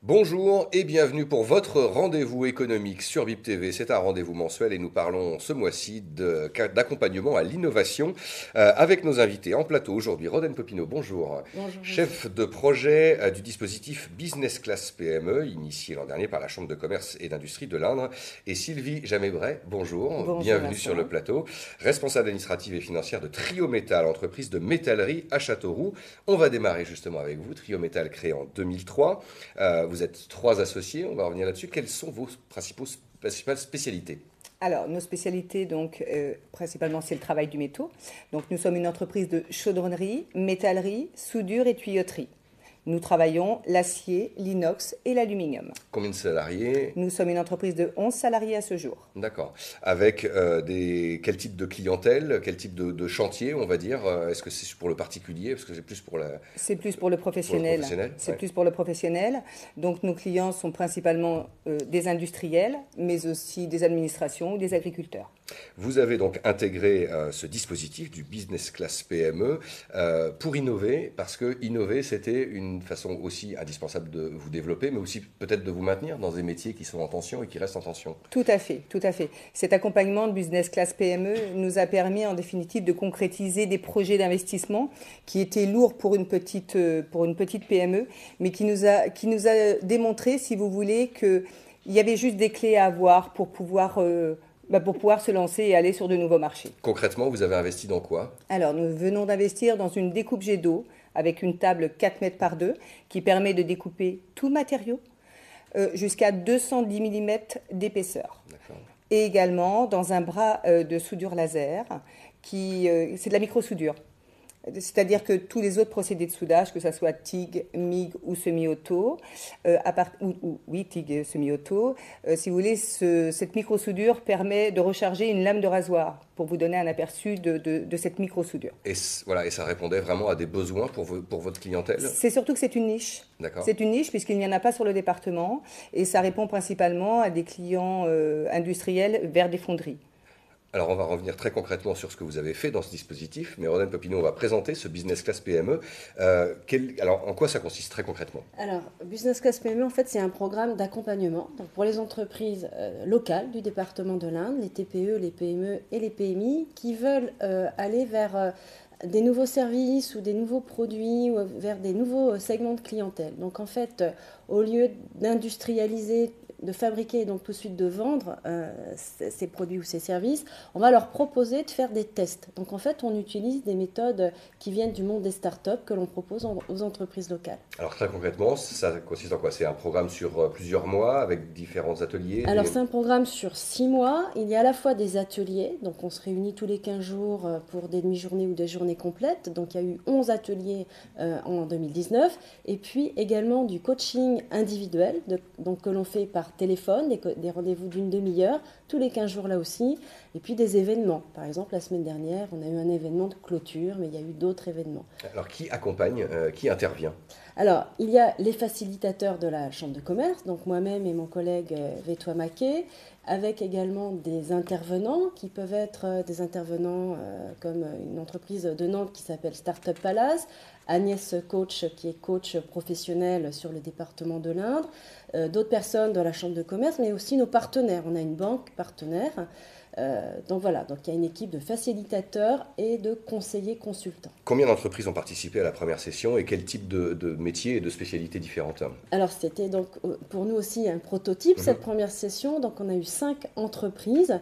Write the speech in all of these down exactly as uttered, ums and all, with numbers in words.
Bonjour et bienvenue pour votre rendez-vous économique sur B I P T V. C'est un rendez-vous mensuel et nous parlons ce mois-ci de- d'accompagnement à l'innovation euh, avec nos invités en plateau aujourd'hui. Rodène Popinot, bonjour. Bonjour José. Chef de projet euh, du dispositif Business Class P M E, initié l'an dernier par la Chambre de commerce et d'industrie de l'Indre. Et Sylvie Jamébret, bonjour. Bonjour Bienvenue sur le Vincent. plateau. Responsable administrative et financière de Trio Métal, entreprise de métallerie à Châteauroux. On va démarrer justement avec vous. Trio Métal créé en deux mille trois. Euh, vous êtes trois associés, on va revenir là-dessus. Quelles sont vos principaux, principales spécialités? Alors, nos spécialités, donc, euh, principalement, c'est le travail du métaux. Donc, nous sommes une entreprise de chaudronnerie, métallerie, soudure et tuyauterie. Nous travaillons l'acier, l'inox et l'aluminium. Combien de salariés? Nous sommes une entreprise de onze salariés à ce jour. D'accord. Avec euh, des, quel type de clientèle, quel type de, de chantier, on va dire? Euh, Est-ce que c'est pour le particulier? Parce que c'est plus pour, la, C'est plus pour le pour le professionnel. professionnel. C'est Ouais. plus pour le professionnel. Donc, nos clients sont principalement euh, des industriels, mais aussi des administrations ou des agriculteurs. Vous avez donc intégré euh, ce dispositif du Business Class P M E euh, pour innover, parce que innover, c'était une façon aussi indispensable de vous développer, mais aussi peut-être de vous maintenir dans des métiers qui sont en tension et qui restent en tension. Tout à fait, tout à fait. Cet accompagnement de Business Class P M E nous a permis en définitive de concrétiser des projets d'investissement qui étaient lourds pour une petite, euh, pour une petite P M E, mais qui nous a, qui nous a démontré, si vous voulez, qu'il y avait juste des clés à avoir pour pouvoir, euh, bah, pour pouvoir se lancer et aller sur de nouveaux marchés. Concrètement, vous avez investi dans quoi? Alors, nous venons d'investir dans une découpe jet d'eau avec une table quatre mètres par deux qui permet de découper tout matériau euh, jusqu'à deux cent dix millimètres d'épaisseur. D'accord. Et également dans un bras euh, de soudure laser, qui euh, c'est de la microsoudure. C'est-à-dire que tous les autres procédés de soudage, que ce soit T I G, M I G ou semi-auto, euh, à part, ou, ou- oui, T I G et semi-auto, euh, si vous voulez, ce- cette microsoudure permet de recharger une lame de rasoir pour vous donner un aperçu de, de- de cette microsoudure. Et, c- voilà, et ça répondait vraiment à des besoins pour, vo- pour votre clientèle? C'est surtout que c'est une niche. D'accord. C'est une niche puisqu'il n'y en a pas sur le département et ça répond principalement à des clients euh, industriels vers des fonderies. Alors, on va revenir très concrètement sur ce que vous avez fait dans ce dispositif, mais Rodène Popinot, on va présenter ce Business Class P M E. Euh, quel- alors, en quoi ça consiste très concrètement? Alors, Business Class P M E, en fait, c'est un programme d'accompagnement donc pour les entreprises euh, locales du département de l'Indre, les T P E, les P M E et les P M I, qui veulent euh, aller vers euh, des nouveaux services ou des nouveaux produits ou vers des nouveaux euh, segments de clientèle. Donc, en fait, euh, au lieu d'industrialiser, de fabriquer et donc tout de suite de vendre euh, ces ces produits ou ces services, on va leur proposer de faire des tests. Donc, en fait, on utilise des méthodes qui viennent du monde des startups que l'on propose en- aux entreprises locales. Alors, très concrètement, ça consiste en quoi? C'est un programme sur euh, plusieurs mois avec différents ateliers? Alors, des- c'est un programme sur six mois. Il y a à la fois des ateliers, donc on se réunit tous les quinze jours euh, pour des demi-journées ou des journées complètes. Donc, il y a eu onze ateliers euh, en deux mille dix-neuf. Et puis également du coaching individuel, de- donc, que l'on fait par téléphone, des, co- des rendez-vous d'une demi-heure, tous les quinze jours là aussi. Et puis des événements. Par exemple, la semaine dernière, on a eu un événement de clôture, mais il y a eu d'autres événements. Alors, qui accompagne, euh, qui intervient? Alors, il y a les facilitateurs de la Chambre de commerce, donc moi-même et mon collègue euh, Vétois Maquet, avec également des intervenants qui peuvent être euh, des intervenants euh, comme une entreprise de Nantes qui s'appelle Startup Palace, Agnès Coach qui est coach professionnel sur le département de l'Indre, euh, d'autres personnes de la Chambre de commerce, mais aussi nos partenaires. On a une banque partenaire. Euh, donc voilà, donc il y a une équipe de facilitateurs et de conseillers consultants. Combien d'entreprises ont participé à la première session et quel type de, de métiers et de spécialités différentes? Alors, c'était donc euh, pour nous aussi un prototype, Mhm. cette première session. Donc, on a eu cinq entreprises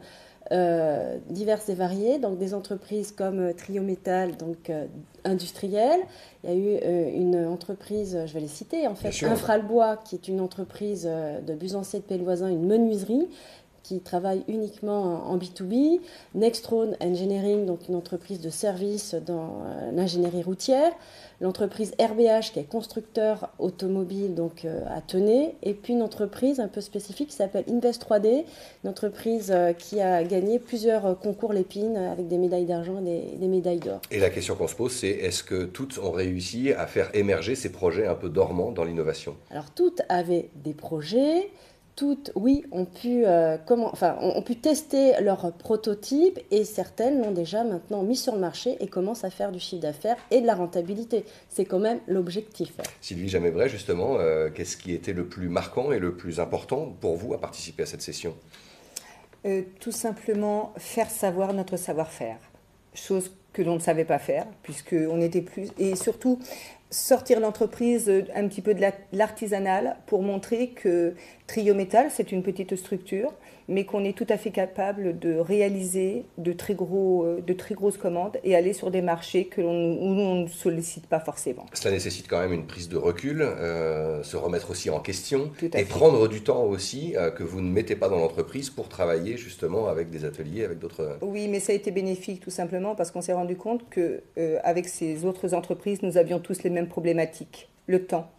euh, diverses et variées. Donc, des entreprises comme euh, Trio Métal, donc euh, industrielles. Il y a eu euh, une entreprise, je vais les citer, en Bien fait, sûr. Infralbois, qui est une entreprise euh, de Busancé de Péloisin, une menuiserie qui travaille uniquement en B deux B, Nextron Engineering, donc une entreprise de service dans euh, l'ingénierie routière, l'entreprise R B H qui est constructeur automobile donc euh, à Tenay, et puis une entreprise un peu spécifique qui s'appelle Invest trois D, une entreprise euh, qui a gagné plusieurs euh, concours Lépine avec des médailles d'argent et des, des médailles d'or. Et la question qu'on se pose, c'est est-ce que toutes ont réussi à faire émerger ces projets un peu dormants dans l'innovation? Alors toutes avaient des projets. toutes, oui, ont pu, euh, comment, enfin, ont, ont pu tester leur prototype et certaines l'ont déjà maintenant mis sur le marché et commencent à faire du chiffre d'affaires et de la rentabilité. C'est quand même l'objectif. Sylvie Jamébret, justement, euh, qu'est-ce qui était le plus marquant et le plus important pour vous à participer à cette session ? euh, Tout simplement faire savoir notre savoir-faire, chose que l'on ne savait pas faire, puisqu'on était plus... Et surtout, sortir l'entreprise un petit peu de l'artisanal pour montrer que Trio Métal, c'est une petite structure, mais qu'on est tout à fait capable de réaliser de très, gros, de très grosses commandes et aller sur des marchés que l'on, où on ne sollicite pas forcément. Cela nécessite quand même une prise de recul, euh, se remettre aussi en question et fait. prendre du temps aussi euh, que vous ne mettez pas dans l'entreprise pour travailler justement avec des ateliers, avec d'autres... Oui, mais ça a été bénéfique tout simplement parce qu'on s'est rendu compte qu'avec euh, ces autres entreprises, nous avions tous les mêmes problématiques, le temps.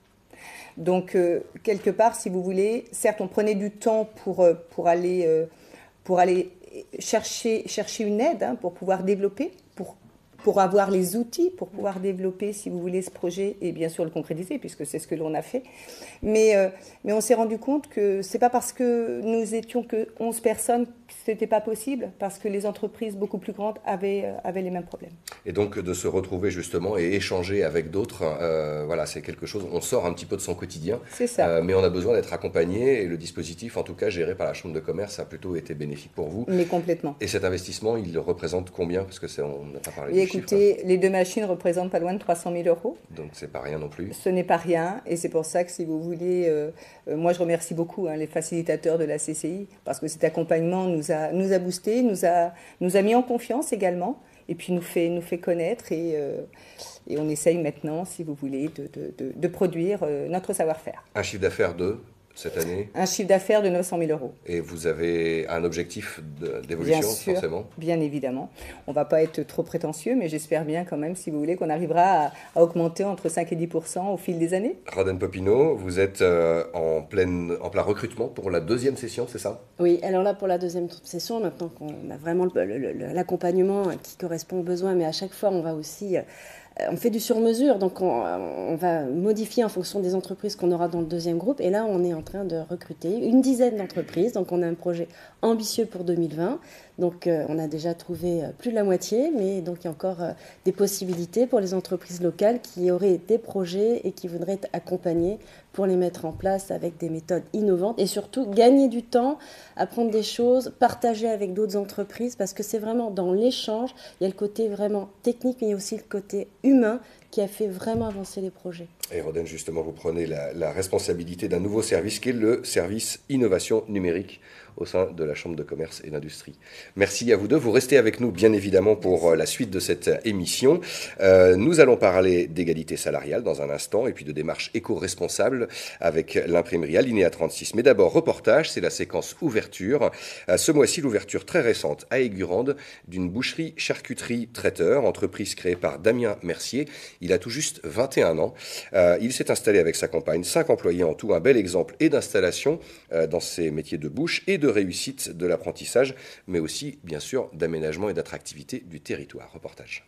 Donc, euh, quelque part, si vous voulez, certes, on prenait du temps pour, euh, pour, aller, euh, pour aller chercher, chercher une aide, hein, pour pouvoir développer, pour, pour avoir les outils, pour pouvoir développer, si vous voulez, ce projet et bien sûr le concrétiser, puisque c'est ce que l'on a fait. Mais, euh, mais on s'est rendu compte que ce n'est pas parce que nous étions que onze personnes que ce n'était pas possible, parce que les entreprises beaucoup plus grandes avaient, euh, avaient les mêmes problèmes. Et donc de se retrouver justement et échanger avec d'autres, euh, voilà, c'est quelque chose, on sort un petit peu de son quotidien. C'est ça. Euh, mais on a besoin d'être accompagné et le dispositif, en tout cas géré par la Chambre de commerce, a plutôt été bénéfique pour vous. Mais complètement. Et cet investissement, il représente combien? Parce que c'est, on n'a pas parlé et du écoutez, chiffre. Les deux machines représentent pas loin de trois cent mille euros. Donc c'est pas rien non plus. Ce n'est pas rien et c'est pour ça que si vous voulez, euh, euh, moi je remercie beaucoup hein, les facilitateurs de la C C I parce que cet accompagnement nous a, nous a boosté, nous a, nous a mis en confiance également et puis nous fait, nous fait connaître et, euh, et on essaye maintenant, si vous voulez, de, de, de, de produire euh, notre savoir-faire. Un chiffre d'affaires de cette année? Un chiffre d'affaires de neuf cent mille euros. Et vous avez un objectif de, d'évolution, bien sûr, forcément? Bien évidemment. On ne va pas être trop prétentieux, mais j'espère bien quand même, si vous voulez, qu'on arrivera à, à augmenter entre cinq et dix pour cent au fil des années. Roden Popino, vous êtes euh, en, pleine, en plein recrutement pour la deuxième session, c'est ça? Oui, alors là, pour la deuxième session, maintenant qu'on a vraiment le, le, le, l'accompagnement qui correspond aux besoins, mais à chaque fois, on va aussi... On fait du sur-mesure, donc on, on va modifier en fonction des entreprises qu'on aura dans le deuxième groupe. Et là, on est en train de recruter une dizaine d'entreprises. Donc on a un projet ambitieux pour deux mille vingt. Donc euh, on a déjà trouvé plus de la moitié, mais donc il y a encore euh, des possibilités pour les entreprises locales qui auraient des projets et qui voudraient être accompagnées pour les mettre en place avec des méthodes innovantes et surtout gagner du temps, apprendre des choses, partager avec d'autres entreprises parce que c'est vraiment dans l'échange, il y a le côté vraiment technique mais il y a aussi le côté humain qui a fait vraiment avancer les projets. Et Roden, justement, vous prenez la, la responsabilité d'un nouveau service qui est le service innovation numérique au sein de la Chambre de commerce et d'industrie. Merci à vous deux. Vous restez avec nous, bien évidemment, pour la suite de cette émission. Euh, nous allons parler d'égalité salariale dans un instant et puis de démarche éco-responsable avec l'imprimerie Alinéa trente-six. Mais d'abord, reportage, c'est la séquence ouverture. Euh, ce mois-ci, l'ouverture très récente à Aigurande d'une boucherie charcuterie traiteur, entreprise créée par Damien Mercier. Il a tout juste vingt et un ans. Euh, il s'est installé avec sa compagne, cinq employés en tout, un bel exemple et d'installation euh, dans ces métiers de bouche et de réussite de l'apprentissage, mais aussi, bien sûr, d'aménagement et d'attractivité du territoire. Reportage.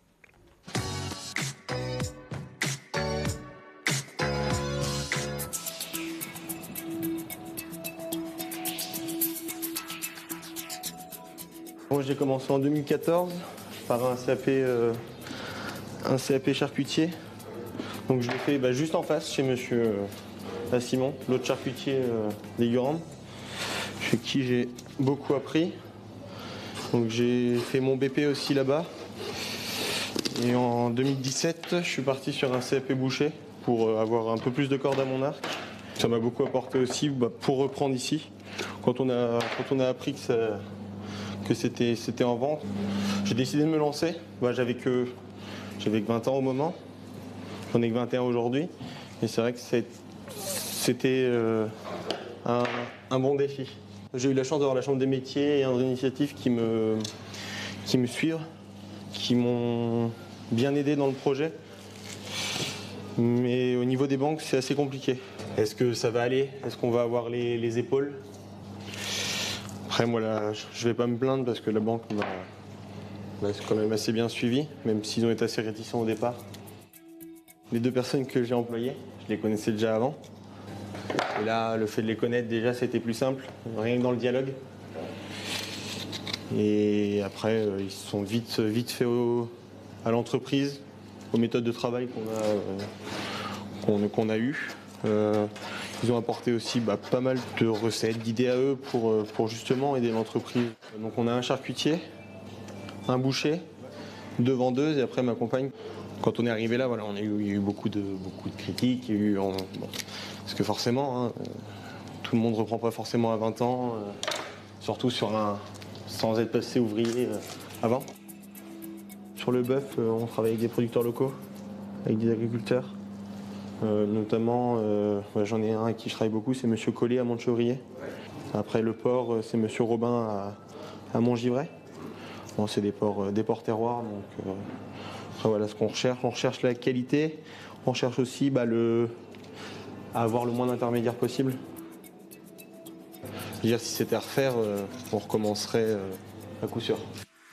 Bon, j'ai commencé en deux mille quatorze par un C A P, euh, un C A P charcutier. Donc je l'ai fait bah, juste en face chez monsieur euh, Simon, l'autre charcutier euh, d'Aigurande, chez qui j'ai beaucoup appris. Donc j'ai fait mon B P aussi là-bas. Et en deux mille dix-sept, je suis parti sur un C A P boucher pour euh, avoir un peu plus de cordes à mon arc. Ça m'a beaucoup apporté aussi bah, pour reprendre ici. Quand on a, quand on a appris que, ça, que c'était, c'était en vente, j'ai décidé de me lancer. Bah, j'avais que, j'avais que vingt ans au moment. J'en ai que vingt et un aujourd'hui. Et c'est vrai que c'est, c'était euh, un, un bon défi. J'ai eu la chance d'avoir la Chambre des métiers et Indre Initiative qui me, qui me suivent, qui m'ont bien aidé dans le projet. Mais au niveau des banques, c'est assez compliqué. Est-ce que ça va aller? Est-ce qu'on va avoir les, les épaules? Après, moi, là, je ne vais pas me plaindre parce que la banque m'a, m'a quand même assez bien suivi, même s'ils ont été assez réticents au départ. Les deux personnes que j'ai employées, je les connaissais déjà avant. Et là, le fait de les connaître, déjà, c'était plus simple, rien que dans le dialogue. Et après, euh, ils se sont vite, vite faits au, à l'entreprise, aux méthodes de travail qu'on a, euh, qu'on, qu'on a eues. Euh, ils ont apporté aussi bah, pas mal de recettes, d'idées à eux pour, pour justement aider l'entreprise. Donc on a un charcutier, un boucher, deux vendeuses et après ma compagne. Quand on est arrivé là, voilà, on a eu, il y a eu beaucoup de, beaucoup de critiques. Il y a eu, on, bon, parce que forcément, hein, tout le monde ne reprend pas forcément à vingt ans, euh, surtout sur un, sans être passé ouvrier euh, avant. Sur le bœuf, euh, on travaille avec des producteurs locaux, avec des agriculteurs. Euh, notamment, euh, ouais, j'en ai un avec qui je travaille beaucoup, c'est Monsieur Collet à Montchevrier. Après le porc, euh, c'est Monsieur Robin à, à Montgivray. Bon, c'est des porcs, euh, des porcs terroirs, donc euh, après, voilà ce qu'on recherche. On recherche la qualité, on recherche aussi bah, le, à avoir le moins d'intermédiaires possible. Je veux dire, si c'était à refaire, euh, on recommencerait euh, à coup sûr.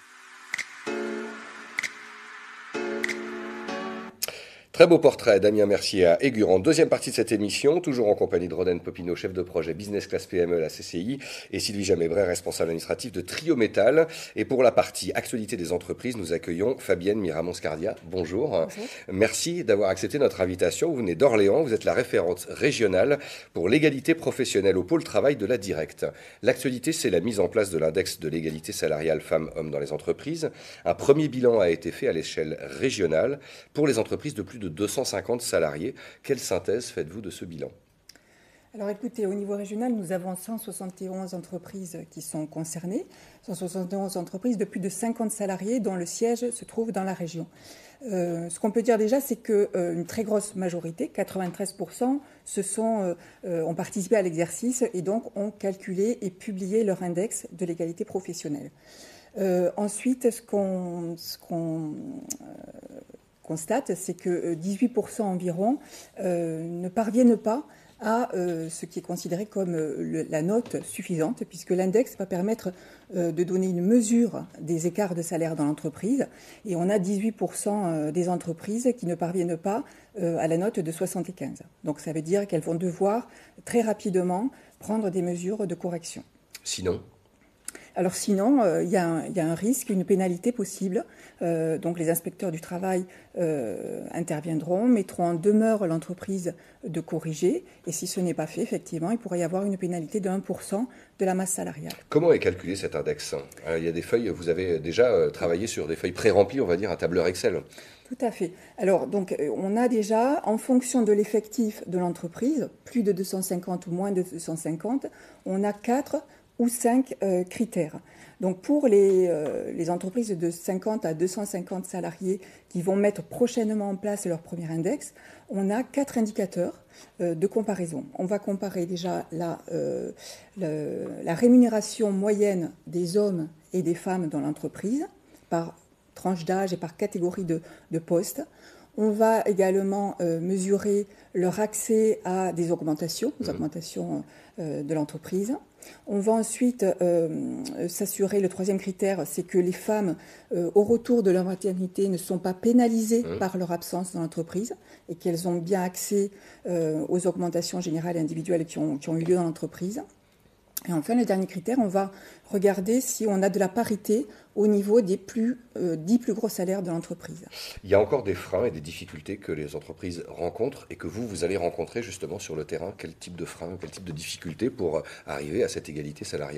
Très beau portrait Damien Mercier à Aigurant. Deuxième partie de cette émission, toujours en compagnie de Roden Popino, chef de projet Business Class P M E à la C C I, et Sylvie Jamébret, responsable administratif de Trio Métal. Et pour la partie actualité des entreprises, nous accueillons Fabienne Miramon-Scardia. Bonjour. Bonjour. Merci d'avoir accepté notre invitation. Vous venez d'Orléans, vous êtes la référente régionale pour l'égalité professionnelle au pôle travail de la Directe. L'actualité, c'est la mise en place de l'index de l'égalité salariale femmes-hommes dans les entreprises. Un premier bilan a été fait à l'échelle régionale pour les entreprises de plus de de deux cent cinquante salariés. Quelle synthèse faites-vous de ce bilan ? Alors écoutez, au niveau régional, nous avons cent soixante et onze entreprises qui sont concernées, cent soixante et onze entreprises de plus de cinquante salariés dont le siège se trouve dans la région. Euh, ce qu'on peut dire déjà, c'est qu'une euh, très grosse majorité, quatre-vingt-treize pour cent, se sont, euh, ont participé à l'exercice et donc ont calculé et publié leur index de l'égalité professionnelle. Euh, ensuite, ce qu'on... Ce qu'on euh, constate, c'est que dix-huit pour cent environ euh, ne parviennent pas à euh, ce qui est considéré comme euh, le, la note suffisante, puisque l'index va permettre euh, de donner une mesure des écarts de salaire dans l'entreprise. Et on a dix-huit pour cent des entreprises qui ne parviennent pas euh, à la note de soixante-quinze. Donc ça veut dire qu'elles vont devoir très rapidement prendre des mesures de correction. Sinon ? Alors sinon, il euh, y, y a un risque, une pénalité possible. Euh, donc les inspecteurs du travail euh, interviendront, mettront en demeure l'entreprise de corriger. Et si ce n'est pas fait, effectivement, il pourrait y avoir une pénalité de un pour cent de la masse salariale. Comment est calculé cet index ? Alors, il y a des feuilles, vous avez déjà euh, travaillé sur des feuilles pré-remplies, on va dire, un tableur Excel. Tout à fait. Alors, donc, on a déjà, en fonction de l'effectif de l'entreprise, plus de deux cent cinquante ou moins de deux cent cinquante, on a quatre ou cinq euh, critères. Donc pour les, euh, les entreprises de cinquante à deux cent cinquante salariés qui vont mettre prochainement en place leur premier index, on a quatre indicateurs euh, de comparaison. On va comparer déjà la, euh, le, la rémunération moyenne des hommes et des femmes dans l'entreprise par tranche d'âge et par catégorie de, de postes. On va également euh, mesurer leur accès à des augmentations, aux augmentations euh, de l'entreprise. On va ensuite euh, s'assurer, le troisième critère, c'est que les femmes, euh, au retour de leur maternité, ne sont pas pénalisées mmh. par leur absence dans l'entreprise et qu'elles ont bien accès euh, aux augmentations générales et individuelles qui ont, qui ont eu lieu dans l'entreprise. Et enfin, le dernier critère, on va regarder si on a de la parité au niveau des plus, euh, dix plus gros salaires de l'entreprise. Il y a encore des freins et des difficultés que les entreprises rencontrent et que vous, vous allez rencontrer justement sur le terrain. Quel type de freins, quel type de difficultés pour arriver à cette égalité salariale ?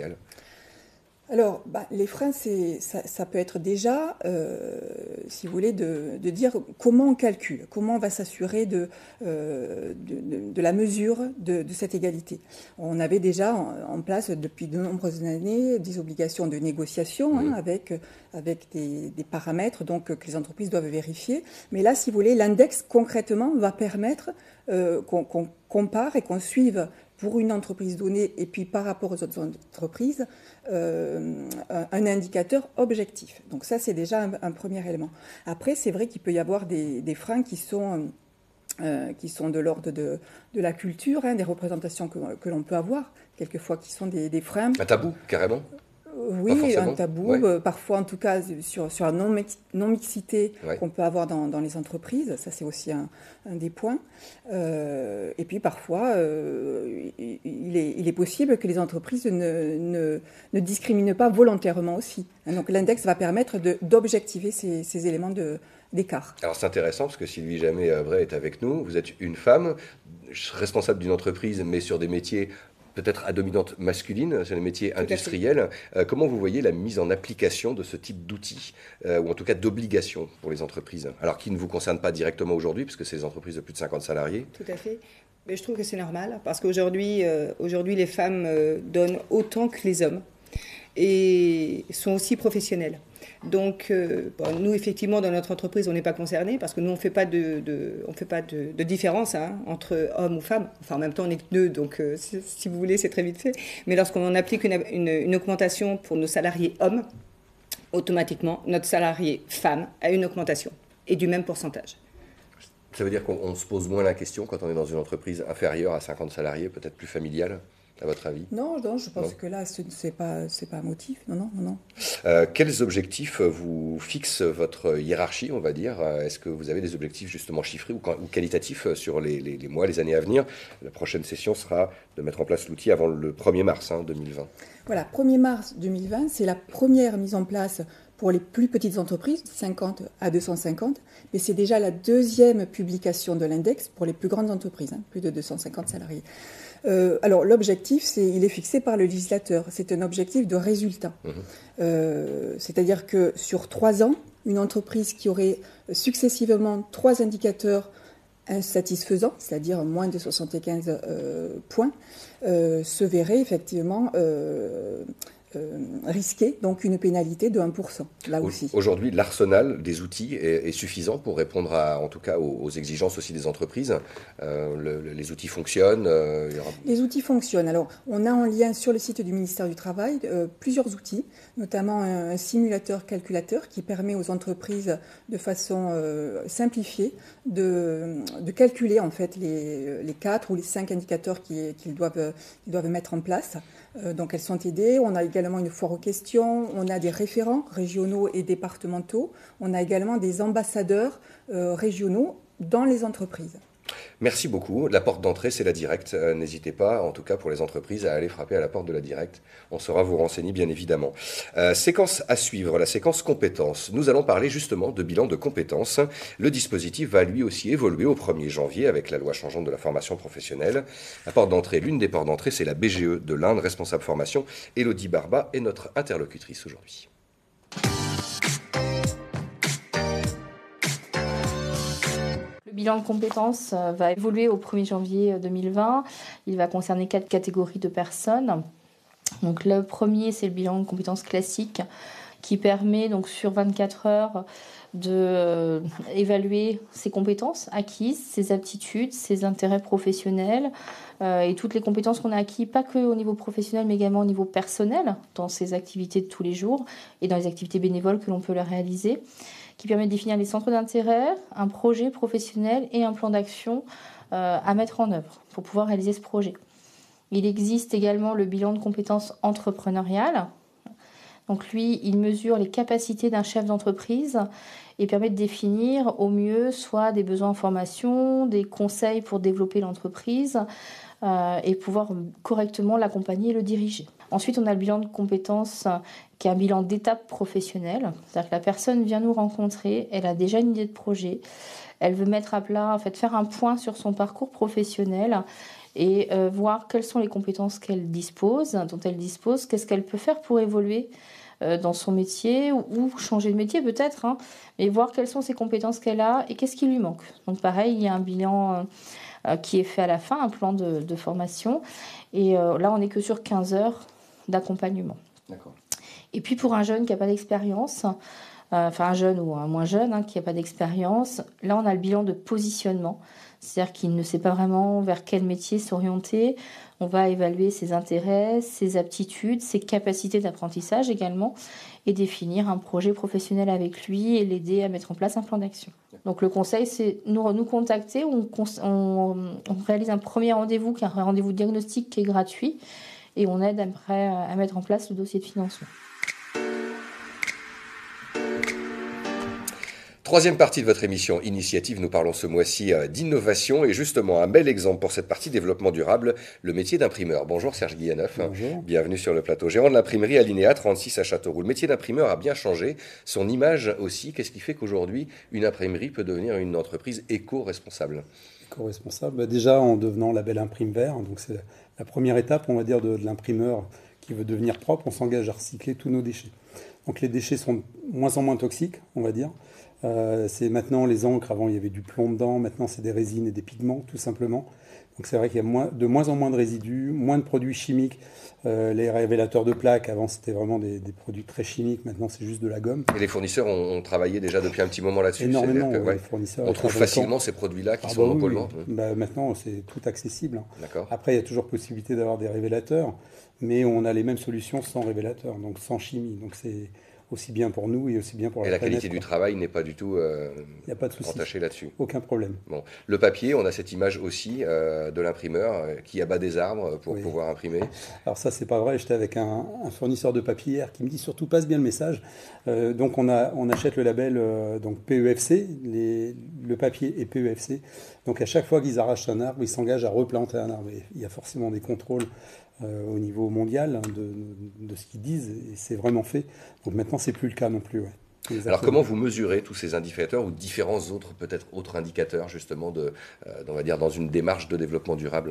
Alors, bah, les freins, c'est, ça, ça peut être déjà, euh, si vous voulez, de, de dire comment on calcule, comment on va s'assurer de, euh, de, de, de la mesure de, de cette égalité. On avait déjà en, en place depuis de nombreuses années des obligations de négociation mmh. hein, avec, avec des, des paramètres donc, que les entreprises doivent vérifier. Mais là, si vous voulez, l'index concrètement va permettre euh, qu'on, qu'on compare et qu'on suive pour une entreprise donnée et puis par rapport aux autres entreprises, euh, un indicateur objectif. Donc ça, c'est déjà un, un premier élément. Après, c'est vrai qu'il peut y avoir des, des freins qui sont, euh, qui sont de l'ordre de, de la culture, hein, des représentations que, que l'on peut avoir, quelquefois qui sont des, des freins. Un tabou, carrément ? Oui, un tabou, ouais. euh, parfois en tout cas sur, sur la non-mixité ouais. qu'on peut avoir dans, dans les entreprises, ça c'est aussi un, un des points. Euh, et puis parfois, euh, il, est, il est possible que les entreprises ne, ne, ne discriminent pas volontairement aussi. Donc l'index va permettre de, d'objectiver ces, ces éléments de, d'écart. Alors c'est intéressant parce que Sylvie Jamet-Bray est avec nous, vous êtes une femme, responsable d'une entreprise mais sur des métiers peut-être à dominante masculine, c'est les métiers Tout industriels. Euh, comment vous voyez la mise en application de ce type d'outils, euh, ou en tout cas d'obligations pour les entreprises, alors qui ne vous concernent pas directement aujourd'hui, puisque c'est des entreprises de plus de cinquante salariés? Tout à fait. Mais je trouve que c'est normal, parce qu'aujourd'hui, euh, aujourd'hui, les femmes euh, donnent autant que les hommes et sont aussi professionnelles. Donc, euh, bon, nous, effectivement, dans notre entreprise, on n'est pas concernés parce que nous, on ne fait pas de, de, on fait pas de, de différence hein, entre hommes ou femmes. Enfin, en même temps, on n'est que deux, donc euh, si, si vous voulez, c'est très vite fait. Mais lorsqu'on applique une, une, une augmentation pour nos salariés hommes, automatiquement, notre salarié femme a une augmentation et du même pourcentage. Ça veut dire qu'on se pose moins la question quand on est dans une entreprise inférieure à cinquante salariés, peut-être plus familiale, à votre avis? Non, non, je pense non. que là, ce n'est pas, c'est pas un motif. Non, non, non. non. Euh, quels objectifs vous fixe votre hiérarchie, on va dire? Est-ce que vous avez des objectifs justement chiffrés ou, ou qualitatifs sur les, les, les mois, les années à venir? La prochaine session sera de mettre en place l'outil avant le premier mars hein, deux mille vingt. Voilà, premier mars deux mille vingt, c'est la première mise en place pour les plus petites entreprises, cinquante à deux cent cinquante, mais c'est déjà la deuxième publication de l'index pour les plus grandes entreprises, hein, plus de deux cent cinquante salariés. Euh, alors l'objectif, c'est, il est fixé par le législateur, c'est un objectif de résultat. Mmh. Euh, c'est-à-dire que sur trois ans, une entreprise qui aurait successivement trois indicateurs insatisfaisants, c'est-à-dire moins de soixante-quinze euh, points, euh, se verrait effectivement euh, euh, risquer donc une pénalité de un pour cent, là aussi. Aujourd'hui, l'arsenal des outils est, est suffisant pour répondre à, en tout cas aux, aux exigences aussi des entreprises. Euh, le, les outils fonctionnent euh, il y aura... Les outils fonctionnent. Alors, on a en lien sur le site du ministère du Travail euh, plusieurs outils, notamment un, un simulateur calculateur qui permet aux entreprises de façon euh, simplifiée de, de calculer en fait les, les quatre ou les cinq indicateurs qu'ils, qu'ils doivent, qu'ils doivent mettre en place. Euh, donc, elles sont aidées. On a également une foire aux questions. On a des référents régionaux et départementaux. On a également des ambassadeurs euh, régionaux dans les entreprises. Merci beaucoup. La porte d'entrée, c'est la Directe. Euh, n'hésitez pas, en tout cas pour les entreprises, à aller frapper à la porte de la Directe. On saura vous renseigner, bien évidemment. Euh, séquence à suivre, la séquence compétences. Nous allons parler justement de bilan de compétences. Le dispositif va lui aussi évoluer au premier janvier avec la loi changeante de la formation professionnelle. La porte d'entrée, l'une des portes d'entrée, c'est la B G E de l'Inde, responsable formation. Élodie Barba est notre interlocutrice aujourd'hui. Le bilan de compétences va évoluer au premier janvier deux mille vingt. Il va concerner quatre catégories de personnes. Donc, le premier, c'est le bilan de compétences classique qui permet donc, sur vingt-quatre heures d'évaluer ses compétences acquises, ses aptitudes, ses intérêts professionnels euh, et toutes les compétences qu'on a acquises, pas que au niveau professionnel, mais également au niveau personnel, dans ses activités de tous les jours et dans les activités bénévoles que l'on peut leur réaliser, qui permet de définir les centres d'intérêt, un projet professionnel et un plan d'action euh, à mettre en œuvre pour pouvoir réaliser ce projet. Il existe également le bilan de compétences entrepreneuriales. Donc lui, il mesure les capacités d'un chef d'entreprise et permet de définir au mieux soit des besoins en formation, des conseils pour développer l'entreprise euh, et pouvoir correctement l'accompagner et le diriger. Ensuite, on a le bilan de compétences qui est un bilan d'étape professionnelle. C'est-à-dire que la personne vient nous rencontrer, elle a déjà une idée de projet, elle veut mettre à plat, en fait, faire un point sur son parcours professionnel et euh, voir quelles sont les compétences qu'elle dispose, dont elle dispose, qu'est-ce qu'elle peut faire pour évoluer euh, dans son métier ou, ou changer de métier peut-être, hein, mais voir quelles sont ses compétences qu'elle a et qu'est-ce qui lui manque. Donc pareil, il y a un bilan euh, qui est fait à la fin, un plan de, de formation, et euh, là on n'est que sur quinze heures d'accompagnement. D'accord. Et puis pour un jeune qui n'a pas d'expérience, euh, enfin un jeune ou un moins jeune hein, qui n'a pas d'expérience, là on a le bilan de positionnement. C'est-à-dire qu'il ne sait pas vraiment vers quel métier s'orienter. On va évaluer ses intérêts, ses aptitudes, ses capacités d'apprentissage également et définir un projet professionnel avec lui et l'aider à mettre en place un plan d'action. Donc le conseil, c'est nous, nous contacter. On, on, on réalise un premier rendez-vous qui est un rendez-vous diagnostic qui est gratuit et on aide après à mettre en place le dossier de financement. Troisième partie de votre émission Initiative, nous parlons ce mois-ci euh, d'innovation et justement un bel exemple pour cette partie développement durable, le métier d'imprimeur. Bonjour Serge Guilleneuf, Bonjour. Bienvenue sur le plateau. Gérant de l'imprimerie Alinéa trente-six à Châteauroux. Le métier d'imprimeur a bien changé, son image aussi. Qu'est-ce qui fait qu'aujourd'hui une imprimerie peut devenir une entreprise éco-responsable? Éco-responsable, bah déjà en devenant label Imprime Vert, donc c'est la première étape, on va dire, de, de l'imprimeur qui veut devenir propre. On s'engage à recycler tous nos déchets. Donc les déchets sont de moins en moins toxiques, on va dire. Euh, c'est maintenant les encres, avant il y avait du plomb dedans, maintenant c'est des résines et des pigments tout simplement. Donc c'est vrai qu'il y a moins, de moins en moins de résidus, moins de produits chimiques. Euh, les révélateurs de plaques, avant c'était vraiment des, des produits très chimiques, maintenant c'est juste de la gomme. Et les fournisseurs ont, ont travaillé déjà depuis un petit moment là-dessus. Énormément, que, ouais, ouais, les fournisseurs. on trouve facilement ces produits-là qui ah sont bah non oui, polluants. oui. Bah, maintenant c'est tout accessible. D'accord. Après il y a toujours possibilité d'avoir des révélateurs, mais on a les mêmes solutions sans révélateur, donc sans chimie. Donc c'est aussi bien pour nous et aussi bien pour la planète. Et la planète, qualité quoi. du travail n'est pas du tout euh, Il n'y a pas de souci. entachée là-dessus. Aucun problème. Bon. Le papier, on a cette image aussi euh, de l'imprimeur euh, qui abat des arbres pour oui. pouvoir imprimer. Alors ça, c'est pas vrai. J'étais avec un, un fournisseur de papier hier qui me dit surtout passe bien le message. Euh, donc on, a, on achète le label euh, donc P E F C, les, le papier est P E F C. Donc à chaque fois qu'ils arrachent un arbre, ils s'engagent à replanter un arbre. Et il y a forcément des contrôles Euh, au niveau mondial hein, de, de ce qu'ils disent, et c'est vraiment fait. Donc maintenant, c'est plus le cas non plus. Ouais. Alors comment vous mesurez tous ces indicateurs ou différents autres, peut-être autres indicateurs justement de, euh, on va dire, dans une démarche de développement durable?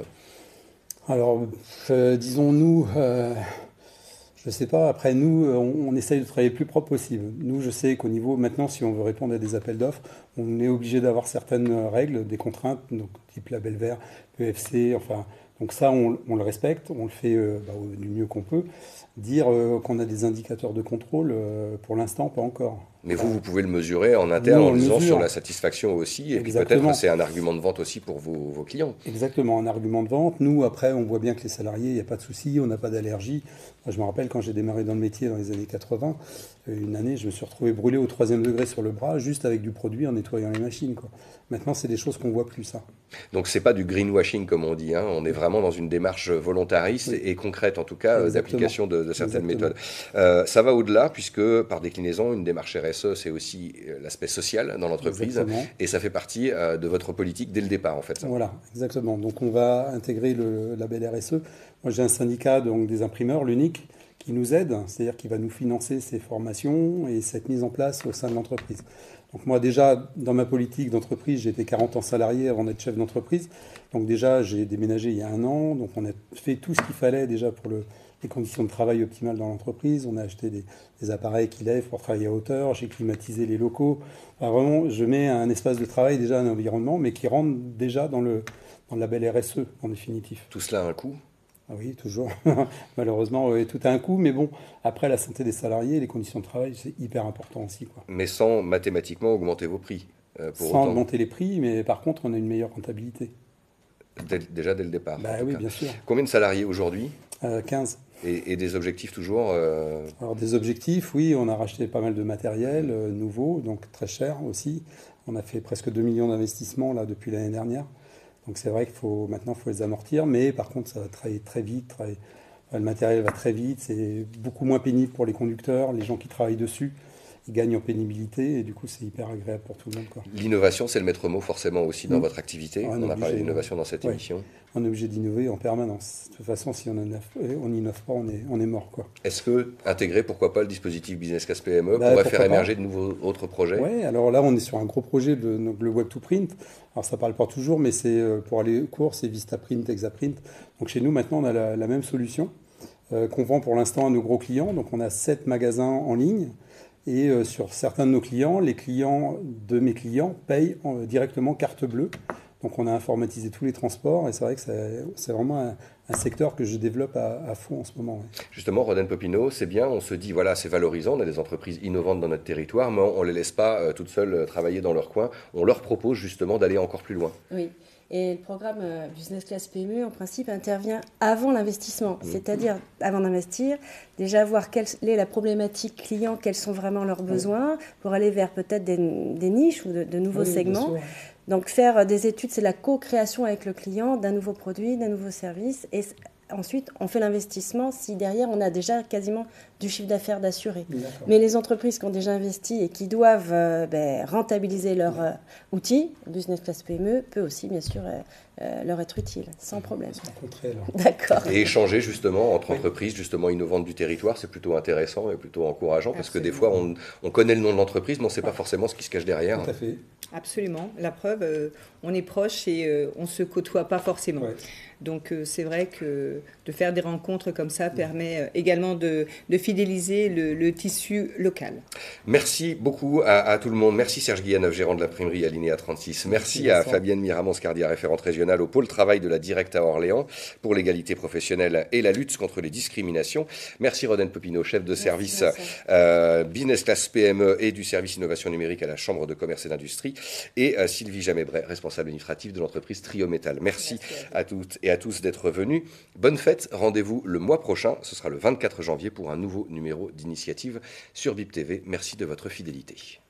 Alors, euh, disons-nous, euh, je ne sais pas, après nous, on, on essaye de travailler le plus propre possible. Nous, je sais qu'au niveau, maintenant, si on veut répondre à des appels d'offres, on est obligé d'avoir certaines règles, des contraintes, donc type label vert, P E F C, enfin... Donc ça, on, on le respecte, on le fait euh, bah, du mieux qu'on peut. Dire euh, qu'on a des indicateurs de contrôle, euh, pour l'instant, pas encore. Mais vous, vous pouvez le mesurer en interne Nous, en disant mesure. sur la satisfaction aussi, et Exactement. puis peut-être c'est un argument de vente aussi pour vos, vos clients. Exactement, un argument de vente. Nous, après, on voit bien que les salariés, il n'y a pas de souci, on n'a pas d'allergie. Moi, je me rappelle quand j'ai démarré dans le métier dans les années quatre-vingts, une année, je me suis retrouvé brûlé au troisième degré sur le bras, juste avec du produit en nettoyant les machines, quoi. Maintenant, c'est des choses qu'on ne voit plus, ça. Donc c'est pas du greenwashing comme on dit, hein. On est vraiment dans une démarche volontariste oui. et concrète en tout cas Exactement. d'application de, de certaines Exactement. méthodes. Euh, ça va au-delà puisque par déclinaison, une démarche R S E, c'est aussi l'aspect social dans l'entreprise et ça fait partie euh, de votre politique dès le départ en fait. Ça. Voilà, exactement. Donc on va intégrer le label R S E. Moi j'ai un syndicat donc, des imprimeurs, l'unique, qui nous aide, c'est-à-dire qui va nous financer ces formations et cette mise en place au sein de l'entreprise. Donc moi déjà, dans ma politique d'entreprise, j'ai été quarante ans salarié avant d'être chef d'entreprise. Donc déjà, j'ai déménagé il y a un an. Donc on a fait tout ce qu'il fallait déjà pour le, les conditions de travail optimales dans l'entreprise. On a acheté des, des appareils qui lèvent pour travailler à hauteur. J'ai climatisé les locaux. Enfin, vraiment, je mets un espace de travail, déjà un environnement, mais qui rentre déjà dans le, dans le label R S E en définitif. Tout cela a un coût ? Ah oui, toujours. Malheureusement, oui, tout a un coût. Mais bon, après, la santé des salariés, les conditions de travail, c'est hyper important aussi, quoi. Mais sans mathématiquement augmenter vos prix euh, pour Sans autant. augmenter les prix, mais par contre, on a une meilleure rentabilité. Dès, déjà dès le départ. Bah oui, cas. bien sûr. Combien de salariés aujourd'hui ? euh, quinze. Et, et des objectifs toujours euh... Alors des objectifs, oui, on a racheté pas mal de matériel euh, nouveau, donc très cher aussi. On a fait presque deux millions d'investissements là depuis l'année dernière. Donc c'est vrai qu'il faut maintenant il faut les amortir, mais par contre ça va travailler très vite. Travailler, le matériel va très vite, c'est beaucoup moins pénible pour les conducteurs, les gens qui travaillent dessus. Ils gagnent en pénibilité et du coup, c'est hyper agréable pour tout le monde. L'innovation, c'est le maître mot forcément aussi dans mmh. votre activité. On, on a parlé d'innovation dans cette ouais. émission. On est obligé d'innover en permanence. De toute façon, si on n'innove pas, on est, on est mort, quoi. Est-ce que intégrer, pourquoi pas, le dispositif Business Case P M E bah, pourrait faire pas. émerger de nouveaux autres projets ? Oui, alors là, on est sur un gros projet, de, donc le Web to Print. Alors ça ne parle pas toujours, mais c'est pour aller court, c'est Vistaprint, Exaprint. Donc chez nous, maintenant, on a la, la même solution euh, qu'on vend pour l'instant à nos gros clients. Donc on a sept magasins en ligne. Et euh, sur certains de nos clients, les clients de mes clients payent euh, directement carte bleue. Donc on a informatisé tous les transports et c'est vrai que c'est vraiment un, un secteur que je développe à, à fond en ce moment. Ouais. Justement, Rodin Popino, c'est bien, on se dit, voilà, c'est valorisant, on a des entreprises innovantes dans notre territoire, mais on ne les laisse pas euh, toutes seules euh, travailler dans leur coin. On leur propose justement d'aller encore plus loin. Oui. Et le programme euh, Business Class P M E, en principe, intervient avant l'investissement. Mmh. C'est-à-dire, avant d'investir, déjà voir quelle est la problématique client, quels sont vraiment leurs besoins, mmh. pour aller vers peut-être des, des niches ou de, de nouveaux oui, segments. Donc, faire des études, c'est la co-création avec le client d'un nouveau produit, d'un nouveau service. Et ensuite, on fait l'investissement si derrière, on a déjà quasiment du chiffre d'affaires d'assuré. D'accord. Mais les entreprises qui ont déjà investi et qui doivent euh, ben, rentabiliser leur euh, outil, Business Class P M E peut aussi, bien sûr, euh, euh, leur être utile, sans problème. On se rencontrer, alors. D'accord. Et échanger justement entre entreprises justement innovantes du territoire, c'est plutôt intéressant et plutôt encourageant parce que des fois on, on connaît le nom de l'entreprise mais on ne sait pas forcément ce qui se cache derrière. Tout à fait. Absolument. La preuve, euh, on est proche et euh, on ne se côtoie pas forcément. Ouais. Donc euh, c'est vrai que de faire des rencontres comme ça permet euh, également de, de fidéliser le, le tissu local. Merci beaucoup à, à tout le monde. Merci Serge Guillanov, gérant de l'imprimerie Alinéa trente-six. Merci, Merci à Vincent. Fabienne Miramont-Scardia, référente régionale au pôle travail de la Directe à Orléans pour l'égalité professionnelle et la lutte contre les discriminations. Merci Rodène Popinot, chef de service Vincent. euh, Business Class P M E et du service innovation numérique à la Chambre de commerce et d'industrie. Et euh, Sylvie Jamébret, responsable administrative de l'entreprise Trio Métal. Merci, Merci à, à toutes et à tous d'être venus. Bonne fête, rendez-vous le mois prochain, ce sera le vingt-quatre janvier pour un nouveau numéro d'initiative sur B I P T V. Merci de votre fidélité.